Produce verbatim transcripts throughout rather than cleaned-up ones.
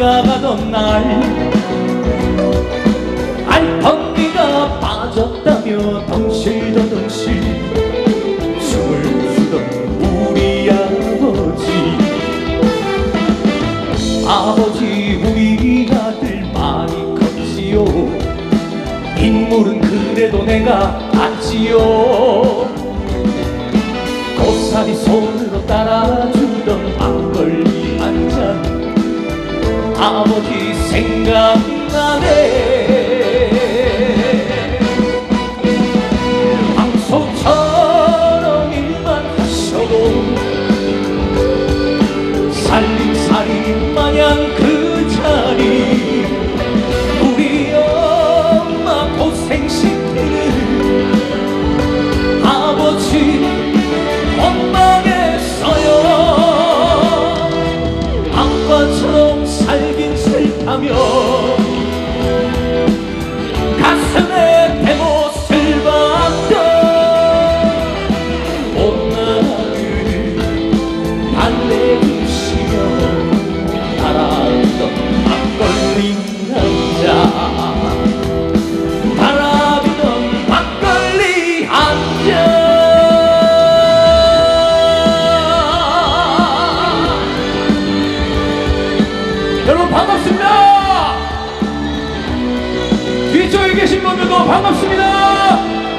나가던 날 알턴니가 빠졌다며 덩실더덩실 숨을 쉬던 우리 아버지. 아버지 우리 아들 많이 컸지요. 인물은 그래도 내가 알지요. 고사리 손으로 따라주던 막걸리 한 잔 아버지 생각나네. 황소처럼 일만 하셔도 살림살이 마냥 그 자리 우리 엄마 고생시키는 아버지 원망했어요. 아빠처럼 살긴 싫다며 가슴에 대못을 박던 온나를 달래주시며 바라던 막걸리 한잔 바라비던 막걸리 한잔. 여러분 반갑습니다. 뒤쪽에 계신 분들도 반갑습니다.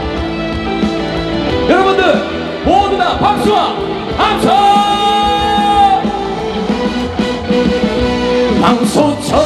여러분들 모두 다 박수와 함성. 황소처럼